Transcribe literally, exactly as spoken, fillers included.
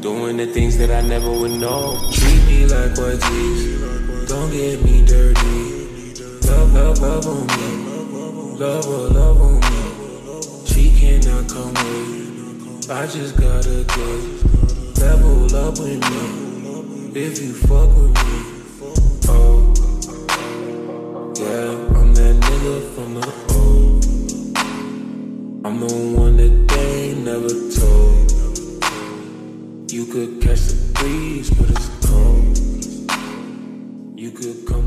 Doing the things that I never would know. Treat me like what is. Don't get me dirty. Love, love, love on me. Love, love, love on me. She cannot come with. I just gotta get. Level up with me. If you fuck with me. Oh, yeah, I'm that nigga from the old. I'm the one that they ain't never told. You could catch the breeze, but it's cold. You could come